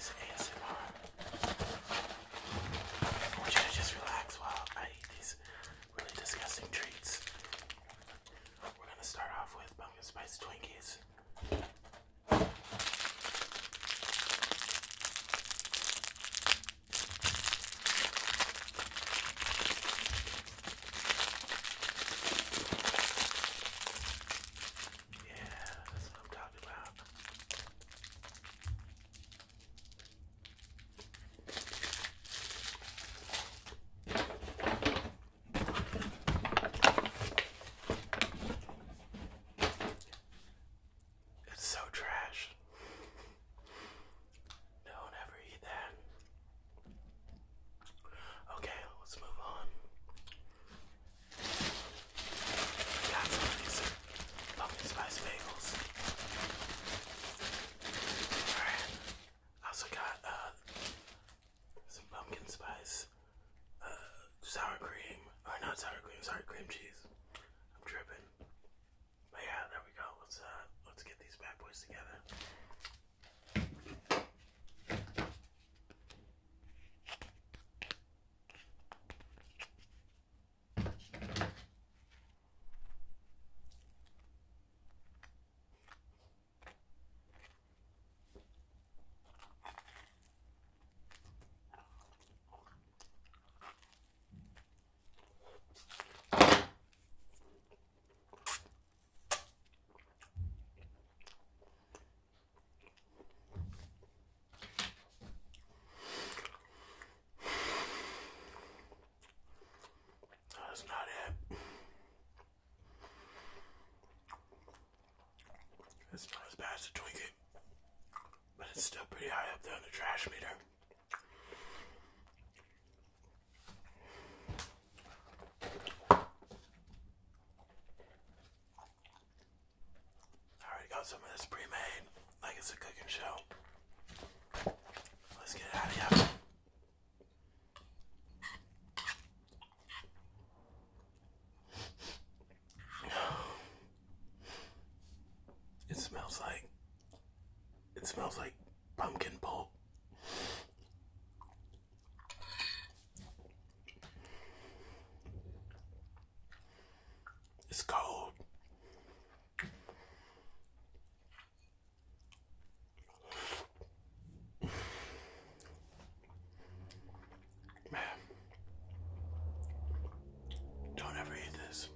Tony's ASMR. I want you to just relax while I eat these really disgusting treats. We're gonna start off with pumpkin spice Twinkies. Yeah, that's what I'm talking about. It's so trash. Don't ever eat that. Okay, let's move on. Got some of these pumpkin spice bagels. Alright. Also got some pumpkin spice sour cream. Or not sour cream cheese. I'm tripping. But yeah, there we go. Let's get these bad boys together. That's not it. It's not as bad as a Twinkie, but it's still pretty high up there on the trash meter. I already got some of this pre-made, like it's a cooking show. Let's get it out of here. It smells like pumpkin pulp. It's cold. Man, don't ever eat this.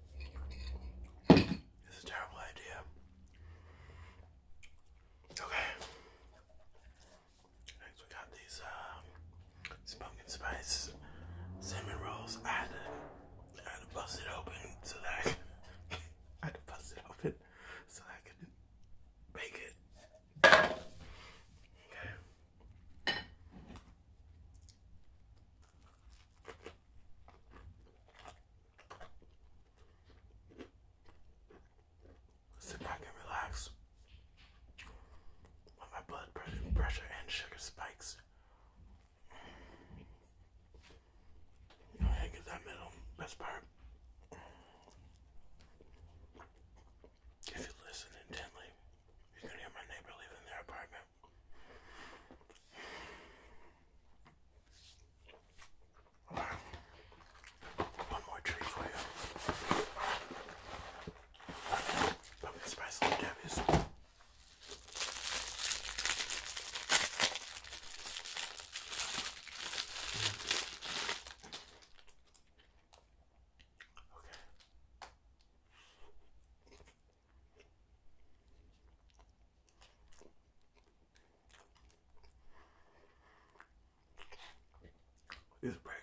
It's a terrible idea. Okay. Next we got these pumpkin spice cinnamon rolls. I had to bust it open so that I had to bust it open so that I could bake it. Okay. Sit back and relax. When my blood pressure and sugar spikes. Go ahead and get that middle best part. If you listen intently, you can hear my neighbor leaving their apartment. One more treat for you. Pumpkin spice Little Debbie's. Okay. These are